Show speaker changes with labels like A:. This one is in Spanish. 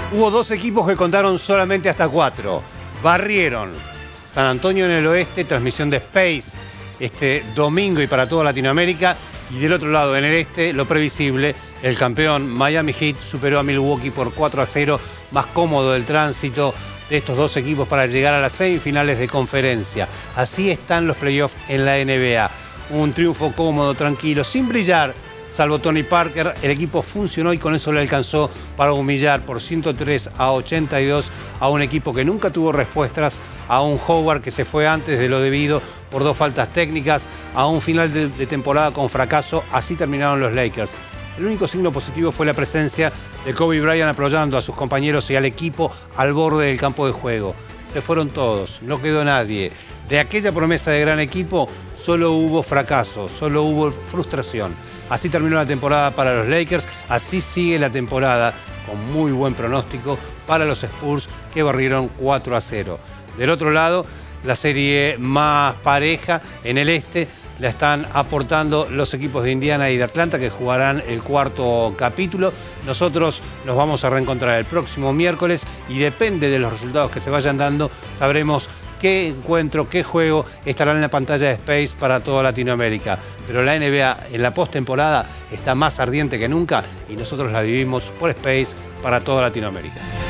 A: Hubo dos equipos que contaron solamente hasta 4. Barrieron San Antonio en el oeste, transmisión de Space este domingo y para toda Latinoamérica. Y del otro lado, en el este, lo previsible, el campeón Miami Heat superó a Milwaukee por 4-0, más cómodo del tránsito de estos dos equipos para llegar a las semifinales de conferencia. Así están los playoffs en la NBA. Un triunfo cómodo, tranquilo, sin brillar, salvo Tony Parker. El equipo funcionó y con eso le alcanzó para humillar por 103-82 a un equipo que nunca tuvo respuestas, a un Howard que se fue antes de lo debido por 2 faltas técnicas, a un final de temporada con fracaso. Así terminaron los Lakers. El único signo positivo fue la presencia de Kobe Bryant apoyando a sus compañeros y al equipo al borde del campo de juego. Se fueron todos, no quedó nadie. De aquella promesa de gran equipo solo hubo fracaso, solo hubo frustración. Así terminó la temporada para los Lakers, así sigue la temporada con muy buen pronóstico para los Spurs que barrieron 4-0. Del otro lado, la serie más pareja en el este la están aportando los equipos de Indiana y de Atlanta, que jugarán el 4º capítulo. Nosotros nos vamos a reencontrar el próximo miércoles y depende de los resultados que se vayan dando, sabremos qué encuentro, qué juego estará en la pantalla de Space para toda Latinoamérica. Pero la NBA en la postemporada está más ardiente que nunca y nosotros la vivimos por Space para toda Latinoamérica.